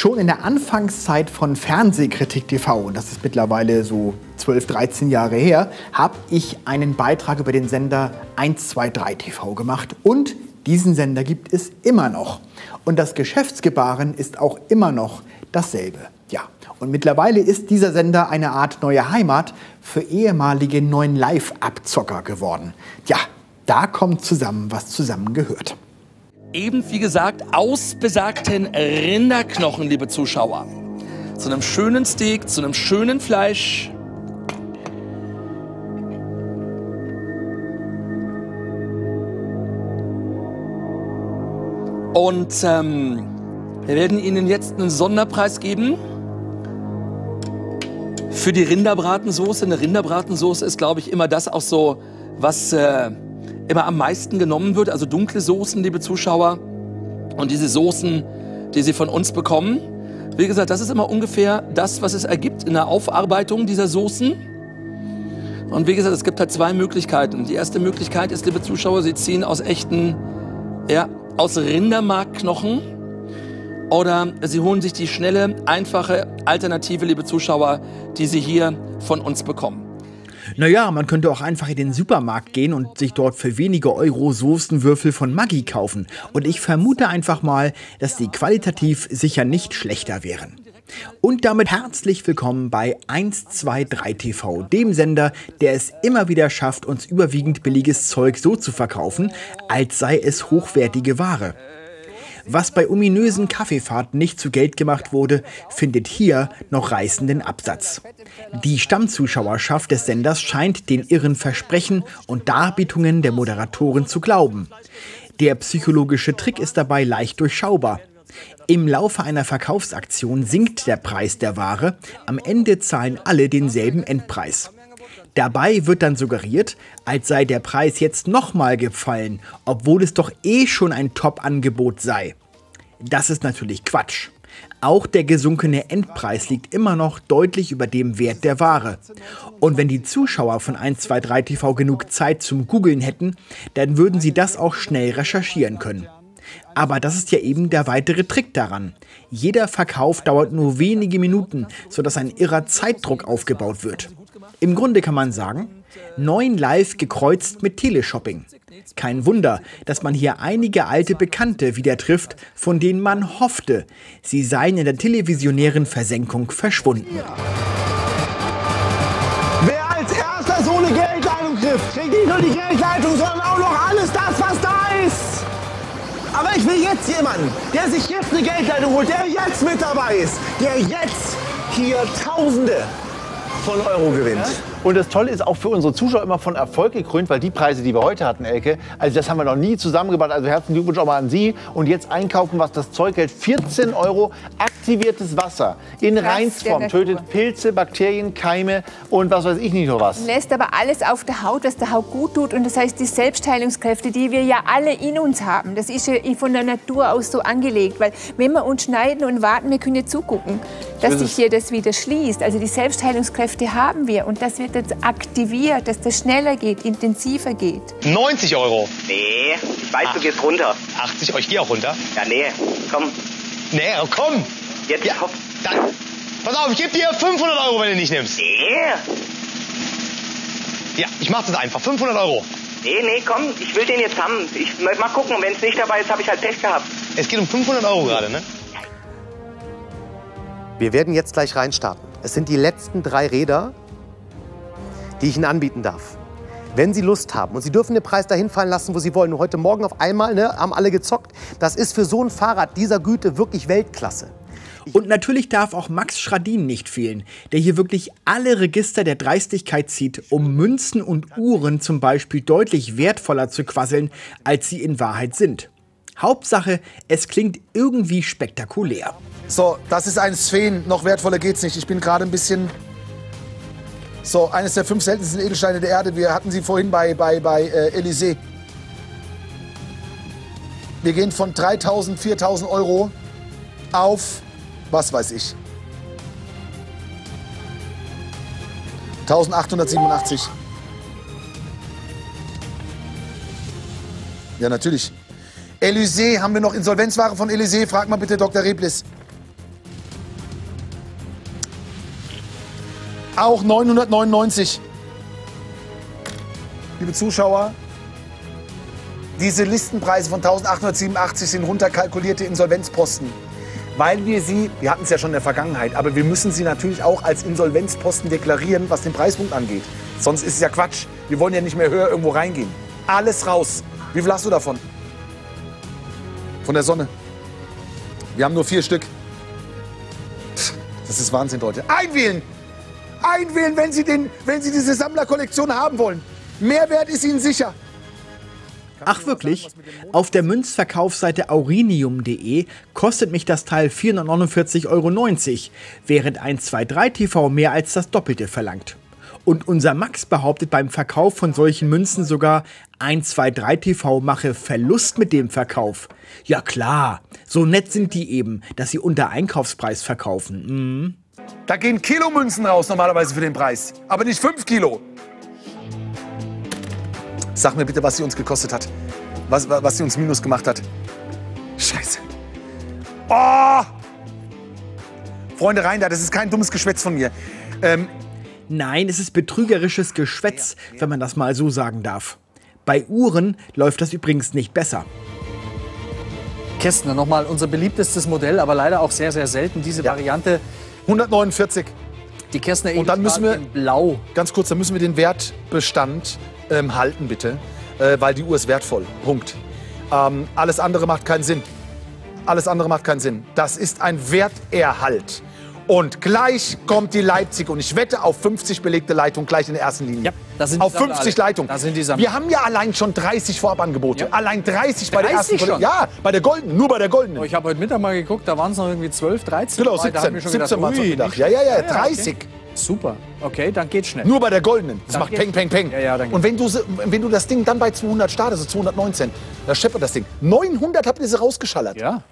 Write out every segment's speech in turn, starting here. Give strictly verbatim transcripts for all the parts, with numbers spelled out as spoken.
Schon in der Anfangszeit von Fernsehkritik T V, und das ist mittlerweile so zwölf, dreizehn Jahre her, habe ich einen Beitrag über den Sender eins zwei drei T V gemacht. Und diesen Sender gibt es immer noch. Und das Geschäftsgebaren ist auch immer noch dasselbe. Ja, und mittlerweile ist dieser Sender eine Art neue Heimat für ehemalige neun Live-Abzocker geworden. Ja, da kommt zusammen, was zusammengehört. Eben, wie gesagt, aus besagten Rinderknochen, liebe Zuschauer. Zu einem schönen Steak, zu einem schönen Fleisch. Und ähm, wir werden Ihnen jetzt einen Sonderpreis geben für die Rinderbratensoße. Eine Rinderbratensoße ist, glaube ich, immer das auch so, was äh, immer am meisten genommen wird. Also dunkle Soßen, liebe Zuschauer. Und diese Soßen, die Sie von uns bekommen, wie gesagt, das ist immer ungefähr das, was es ergibt in der Aufarbeitung dieser Soßen. Und wie gesagt, es gibt halt zwei Möglichkeiten. Die erste Möglichkeit ist, liebe Zuschauer, Sie ziehen aus echten, ja, aus Rindermarkknochen. Oder Sie holen sich die schnelle, einfache Alternative, liebe Zuschauer, die Sie hier von uns bekommen. Naja, man könnte auch einfach in den Supermarkt gehen und sich dort für wenige Euro Soßenwürfel von Maggi kaufen. Und ich vermute einfach mal, dass die qualitativ sicher nicht schlechter wären. Und damit herzlich willkommen bei eins zwei drei T V, dem Sender, der es immer wieder schafft, uns überwiegend billiges Zeug so zu verkaufen, als sei es hochwertige Ware. Was bei ominösen Kaffeefahrten nicht zu Geld gemacht wurde, findet hier noch reißenden Absatz. Die Stammzuschauerschaft des Senders scheint den irren Versprechen und Darbietungen der Moderatoren zu glauben. Der psychologische Trick ist dabei leicht durchschaubar. Im Laufe einer Verkaufsaktion sinkt der Preis der Ware, am Ende zahlen alle denselben Endpreis. Dabei wird dann suggeriert, als sei der Preis jetzt nochmal gefallen, obwohl es doch eh schon ein Top-Angebot sei. Das ist natürlich Quatsch. Auch der gesunkene Endpreis liegt immer noch deutlich über dem Wert der Ware. Und wenn die Zuschauer von eins zwei drei T V genug Zeit zum Googeln hätten, dann würden sie das auch schnell recherchieren können. Aber das ist ja eben der weitere Trick daran. Jeder Verkauf dauert nur wenige Minuten, sodass ein irrer Zeitdruck aufgebaut wird. Im Grunde kann man sagen, neun Live gekreuzt mit Teleshopping. Kein Wunder, dass man hier einige alte Bekannte wieder trifft, von denen man hoffte, sie seien in der televisionären Versenkung verschwunden. Wer als erster so eine Geldleitung trifft, kriegt nicht nur die Geldleitung, sondern auch noch alles das, was da ist. Aber ich will jetzt jemanden, der sich jetzt eine Geldleitung holt, der jetzt mit dabei ist, der jetzt hier Tausende von Euro gewinnt. Und das Tolle ist auch für unsere Zuschauer immer von Erfolg gekrönt, weil die Preise, die wir heute hatten, Elke, also das haben wir noch nie zusammengebracht. Also herzlichen Glückwunsch auch mal an Sie. Und jetzt einkaufen, was das Zeug hält. vierzehn Euro aktiviertes Wasser in Reinform. Tötet Pilze, Bakterien, Keime und was weiß ich nicht noch was. Lässt aber alles auf der Haut, was der Haut gut tut. Und das heißt, die Selbstheilungskräfte, die wir ja alle in uns haben, das ist ja von der Natur aus so angelegt. Weil wenn wir uns schneiden und warten, wir können ja zugucken, dass sich hier das wieder schließt. Also die Selbstheilungskräfte haben wir. Und das wird jetzt aktiviert, dass das schneller geht, intensiver geht. neunzig Euro. Nee, ich weiß, Ach, du gehst runter. achtzig Euro, ich gehe auch runter. Ja, nee, komm. Nee, komm. Jetzt ja, komm. Dann, pass auf, ich gebe dir fünfhundert Euro, wenn du nicht nimmst. Nee. Ja, ich mach das einfach, fünfhundert Euro. Nee, nee, komm, ich will den jetzt haben. Ich mal gucken, wenn es nicht dabei ist, habe ich halt Pech gehabt. Es geht um fünfhundert Euro gerade, ne? Wir werden jetzt gleich reinstarten. Es sind die letzten drei Räder, die ich Ihnen anbieten darf. Wenn Sie Lust haben und Sie dürfen den Preis dahin fallen lassen, wo Sie wollen. Und heute Morgen auf einmal, ne, haben alle gezockt. Das ist für so ein Fahrrad dieser Güte wirklich Weltklasse. Und natürlich darf auch Max Schradin nicht fehlen, der hier wirklich alle Register der Dreistigkeit zieht, um Münzen und Uhren zum Beispiel deutlich wertvoller zu quasseln, als sie in Wahrheit sind. Hauptsache, es klingt irgendwie spektakulär. So, das ist ein Sphäen. Noch wertvoller geht's nicht. Ich bin gerade ein bisschen... So, eines der fünf seltensten Edelsteine der Erde. Wir hatten sie vorhin bei, bei, bei äh, Elysée. Wir gehen von dreitausend, viertausend Euro auf, was weiß ich, eintausendachthundertsiebenundachtzig. Ja, natürlich. Elysée, haben wir noch Insolvenzware von Elysée? Frag mal bitte Doktor Reblis. Auch neunhundertneunundneunzig. Liebe Zuschauer, diese Listenpreise von eintausendachthundertsiebenundachtzig sind runterkalkulierte Insolvenzposten. Weil wir sie, wir hatten es ja schon in der Vergangenheit, aber wir müssen sie natürlich auch als Insolvenzposten deklarieren, was den Preispunkt angeht. Sonst ist es ja Quatsch. Wir wollen ja nicht mehr höher irgendwo reingehen. Alles raus. Wie viel hast du davon? Von der Sonne. Wir haben nur vier Stück. Das ist Wahnsinn, Leute. Einwählen! Einwählen, wenn Sie, den, wenn Sie diese Sammlerkollektion haben wollen. Mehrwert ist Ihnen sicher. Ach wirklich? Auf der Münzverkaufsseite aurinium punkt de kostet mich das Teil vierhundertneunundvierzig Euro neunzig, während eins zwei drei T V mehr als das Doppelte verlangt. Und unser Max behauptet beim Verkauf von solchen Münzen sogar, eins zwei drei T V mache Verlust mit dem Verkauf. Ja klar, so nett sind die eben, dass sie unter Einkaufspreis verkaufen. Mhm. Da gehen Kilomünzen raus normalerweise für den Preis, aber nicht fünf Kilo. Sag mir bitte, was sie uns gekostet hat. Was, was sie uns minus gemacht hat. Scheiße. Oh! Freunde, rein da, das ist kein dummes Geschwätz von mir. Ähm, Nein, es ist betrügerisches Geschwätz, wenn man das mal so sagen darf. Bei Uhren läuft das übrigens nicht besser. Kästner, nochmal unser beliebtestes Modell, aber leider auch sehr, sehr selten. Diese ja. Variante. hundertneunundvierzig. Die Kästner Und dann müssen wir, in Blau. Ganz kurz, dann müssen wir den Wertbestand ähm, halten, bitte. Äh, weil die Uhr ist wertvoll. Punkt. Ähm, alles andere macht keinen Sinn. Alles andere macht keinen Sinn. Das ist ein Werterhalt. Und gleich kommt die Leipzig. Und ich wette auf fünfzig belegte Leitungen gleich in der ersten Linie. Ja, da sind auf fünfzig Leitungen. Da sind die Sammler. Wir haben ja allein schon dreißig Vorabangebote. Ja. Allein dreißig bei der ersten. Schon? Ja, bei der Goldenen. Nur bei der Goldenen. Oh, ich habe heute Mittag mal geguckt, da waren es noch irgendwie zwölf, dreizehn. Genau, siebzehn. siebzehn Mal gedacht. Ja, ja, ja, dreißig. Okay. Super. Okay, dann geht's schnell. Nur bei der Goldenen. Das dann macht peng, peng, peng. Ja, ja, dann Und wenn du, wenn du das Ding dann bei zweihundert startest, also zweihundertneunzehn, da scheppert das Ding. neunhundert habt ihr sie rausgeschallert. Ja.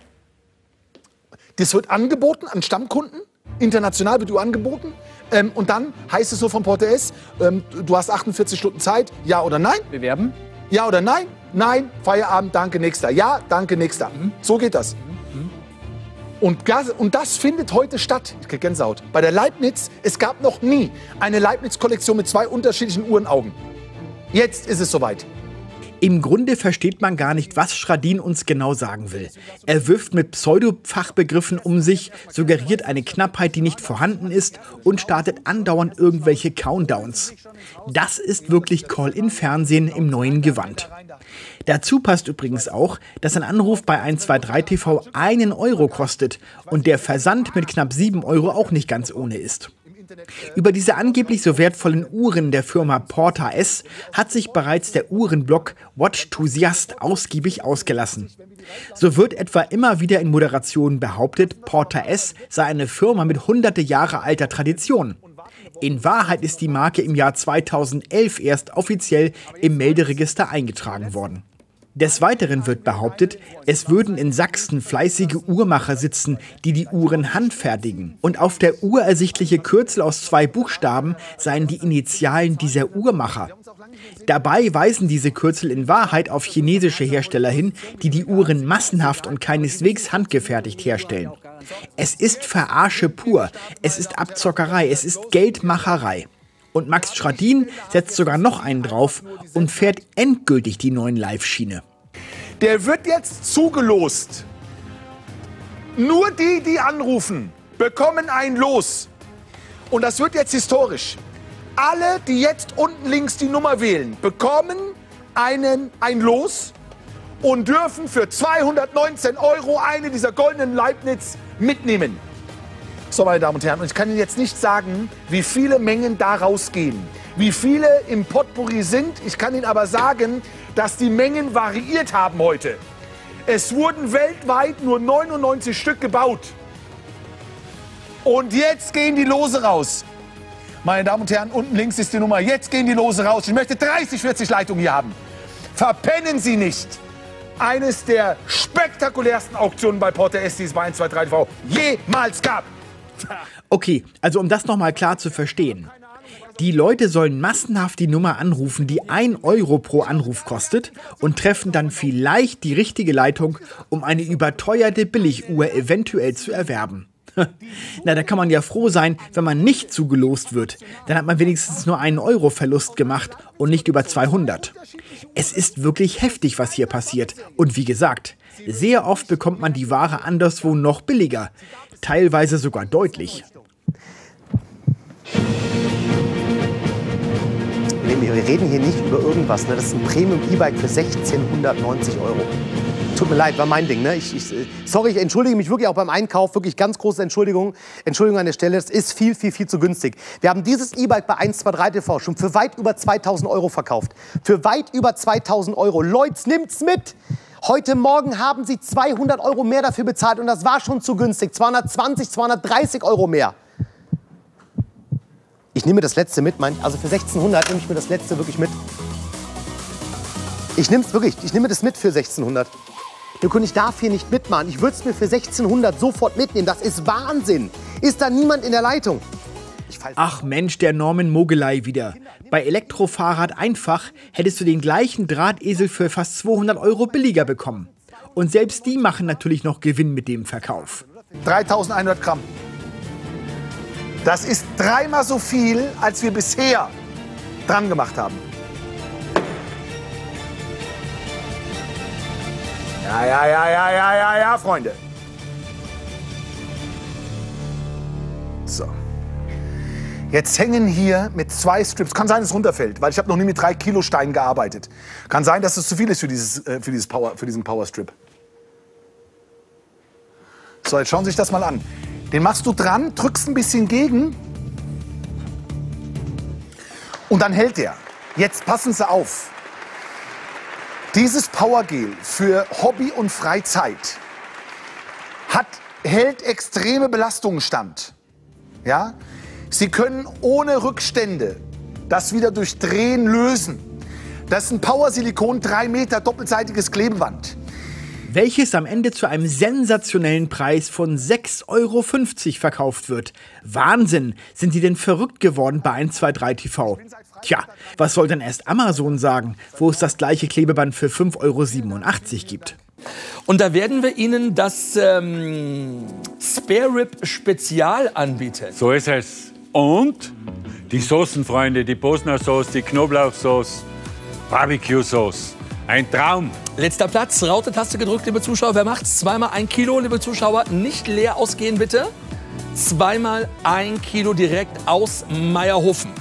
Das wird angeboten an Stammkunden. International wird du angeboten. Ähm, und dann heißt es so von Porta S, ähm, du hast achtundvierzig Stunden Zeit, ja oder nein? Bewerben? Ja oder nein? Nein, Feierabend, danke, nächster. Ja, danke, nächster. Mhm. So geht das. Mhm. Und, das. und das findet heute statt. Ich krieg Gänsehaut. Bei der Leibniz, es gab noch nie eine Leibniz-Kollektion mit zwei unterschiedlichen Uhrenaugen. Jetzt ist es soweit. Im Grunde versteht man gar nicht, was Schradin uns genau sagen will. Er wirft mit Pseudo-Fachbegriffen um sich, suggeriert eine Knappheit, die nicht vorhanden ist und startet andauernd irgendwelche Countdowns. Das ist wirklich Call-in-Fernsehen im neuen Gewand. Dazu passt übrigens auch, dass ein Anruf bei eins zwei drei T V einen Euro kostet und der Versand mit knapp sieben Euro auch nicht ganz ohne ist. Über diese angeblich so wertvollen Uhren der Firma Porta S hat sich bereits der Uhrenblog Watchthusiast ausgiebig ausgelassen. So wird etwa immer wieder in Moderationen behauptet, Porta S sei eine Firma mit hunderte Jahre alter Tradition. In Wahrheit ist die Marke im Jahr zweitausendelf erst offiziell im Melderegister eingetragen worden. Des Weiteren wird behauptet, es würden in Sachsen fleißige Uhrmacher sitzen, die die Uhren handfertigen. Und auf der Uhr ersichtliche Kürzel aus zwei Buchstaben seien die Initialen dieser Uhrmacher. Dabei weisen diese Kürzel in Wahrheit auf chinesische Hersteller hin, die die Uhren massenhaft und keineswegs handgefertigt herstellen. Es ist Verarsche pur, es ist Abzockerei, es ist Geldmacherei. Und Max Schradin setzt sogar noch einen drauf und fährt endgültig die neuen Live-Schiene. Der wird jetzt zugelost. Nur die, die anrufen, bekommen ein Los. Und das wird jetzt historisch. Alle, die jetzt unten links die Nummer wählen, bekommen einen, ein Los und dürfen für zweihundertneunzehn Euro eine dieser goldenen Leibniz mitnehmen. So, meine Damen und Herren, und ich kann Ihnen jetzt nicht sagen, wie viele Mengen da rausgehen, wie viele im Potpourri sind. Ich kann Ihnen aber sagen, dass die Mengen variiert haben heute. Es wurden weltweit nur neunundneunzig Stück gebaut. Und jetzt gehen die Lose raus. Meine Damen und Herren, unten links ist die Nummer. Jetzt gehen die Lose raus. Ich möchte dreißig, vierzig Leitungen hier haben. Verpennen Sie nicht. Eines der spektakulärsten Auktionen bei Porta S, die es bei eins zwei drei T V jemals gab. Okay, also um das nochmal klar zu verstehen. Die Leute sollen massenhaft die Nummer anrufen, die ein Euro pro Anruf kostet und treffen dann vielleicht die richtige Leitung, um eine überteuerte Billiguhr eventuell zu erwerben. Na, da kann man ja froh sein, wenn man nicht zugelost wird. Dann hat man wenigstens nur einen Euro Verlust gemacht und nicht über zweihundert. Es ist wirklich heftig, was hier passiert. Und wie gesagt, sehr oft bekommt man die Ware anderswo noch billiger. Teilweise sogar deutlich. Wir reden hier nicht über irgendwas. Ne? Das ist ein Premium-E-Bike für sechzehnhundertneunzig Euro. Tut mir leid, war mein Ding. Ne? Ich, ich, sorry, ich entschuldige mich wirklich auch beim Einkauf. Wirklich ganz große Entschuldigung. Entschuldigung an der Stelle. Das ist viel, viel, viel zu günstig. Wir haben dieses E-Bike bei eins zwei drei T V schon für weit über zweitausend Euro verkauft. Für weit über zweitausend Euro. Leute, nimmt's mit! Heute Morgen haben Sie zweihundert Euro mehr dafür bezahlt und das war schon zu günstig. zweihundertzwanzig, zweihundertdreißig Euro mehr. Ich nehme das letzte mit, mein, also für sechzehnhundert nehme ich mir das letzte wirklich mit. Ich nehme es wirklich, ich nehme das mit für sechzehnhundert. Und ich darf hier nicht mitmachen. Ich würde es mir für sechzehnhundert sofort mitnehmen. Das ist Wahnsinn. Ist da niemand in der Leitung? Ach Mensch, der Norman Mogelei wieder. Bei Elektrofahrrad einfach hättest du den gleichen Drahtesel für fast zweihundert Euro billiger bekommen. Und selbst die machen natürlich noch Gewinn mit dem Verkauf. dreitausendeinhundert Gramm. Das ist dreimal so viel, als wir bisher dran gemacht haben. Ja, ja, ja, ja, ja, ja, ja, Freunde. So. Jetzt hängen hier mit zwei Strips. Kann sein, dass es runterfällt, weil ich habe noch nie mit drei Kilo Steinen gearbeitet. Kann sein, dass es zu viel ist für, dieses, äh, für, dieses Power, für diesen Power Strip. So, jetzt schauen Sie sich das mal an. Den machst du dran, drückst ein bisschen gegen und dann hält der. Jetzt passen Sie auf. Dieses Powergel für Hobby und Freizeit hat, hält extreme Belastungen stand. Ja? Sie können ohne Rückstände das wieder durch Drehen lösen. Das ist ein Power-Silikon, drei Meter doppelseitiges Klebeband. Welches am Ende zu einem sensationellen Preis von sechs Euro fünfzig verkauft wird. Wahnsinn, sind die denn verrückt geworden bei eins zwei drei T V? Tja, was soll denn erst Amazon sagen, wo es das gleiche Klebeband für fünf Euro siebenundachtzig gibt? Und da werden wir Ihnen das ähm, Spare Rib Spezial anbieten. So ist es. Und die Soßenfreunde, die Bosner Sauce, die Knoblauchsauce, Barbecue-Sauce. Ein Traum. Letzter Platz, Raute-Taste gedrückt, liebe Zuschauer. Wer macht's? Zweimal ein Kilo, liebe Zuschauer. Nicht leer ausgehen, bitte. Zweimal ein Kilo direkt aus Meierhofen.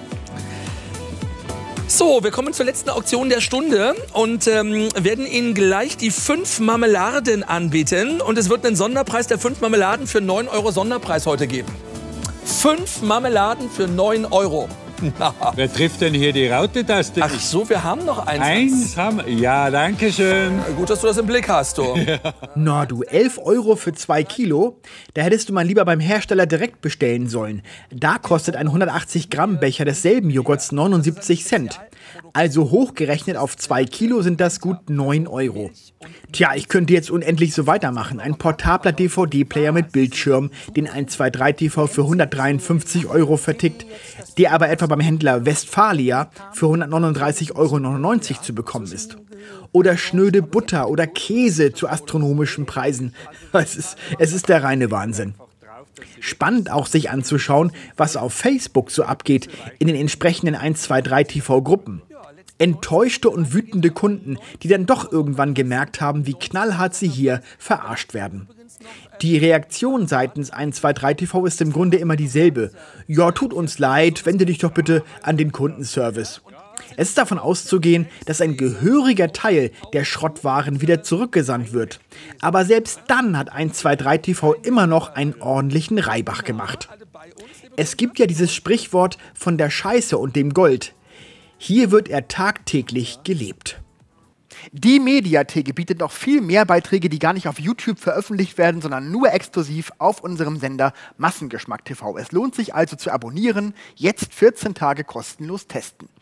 So, wir kommen zur letzten Auktion der Stunde und ähm, werden Ihnen gleich die fünf Marmeladen anbieten. Und es wird einen Sonderpreis der fünf Marmeladen für neun Euro Sonderpreis heute geben. Fünf Marmeladen für neun Euro. Wer trifft denn hier die Raute-Taste? Ach so, wir haben noch eins. Eins haben wir. Ja, danke schön. Gut, dass du das im Blick hast, du. Ja. Na du, elf Euro für zwei Kilo? Da hättest du mal lieber beim Hersteller direkt bestellen sollen. Da kostet ein hundertachtzig Gramm Becher desselben Joghurts neunundsiebzig Cent. Also hochgerechnet auf zwei Kilo sind das gut neun Euro. Tja, ich könnte jetzt unendlich so weitermachen. Ein portabler D V D-Player mit Bildschirm, den eins zwei drei T V für hundertdreiundfünfzig Euro vertickt, der aber etwa beim Händler Westfalia für hundertneununddreißig Euro neunundneunzig zu bekommen ist. Oder schnöde Butter oder Käse zu astronomischen Preisen. Es ist, es ist der reine Wahnsinn. Spannend auch sich anzuschauen, was auf Facebook so abgeht in den entsprechenden eins zwei drei T V-Gruppen. Enttäuschte und wütende Kunden, die dann doch irgendwann gemerkt haben, wie knallhart sie hier verarscht werden. Die Reaktion seitens eins zwei drei T V ist im Grunde immer dieselbe. Ja, tut uns leid, wende dich doch bitte an den Kundenservice. Es ist davon auszugehen, dass ein gehöriger Teil der Schrottwaren wieder zurückgesandt wird. Aber selbst dann hat eins zwei drei T V immer noch einen ordentlichen Reibach gemacht. Es gibt ja dieses Sprichwort von der Scheiße und dem Gold. Hier wird er tagtäglich gelebt. Die Mediathek bietet noch viel mehr Beiträge, die gar nicht auf YouTube veröffentlicht werden, sondern nur exklusiv auf unserem Sender Massengeschmack T V. Es lohnt sich also zu abonnieren, jetzt vierzehn Tage kostenlos testen.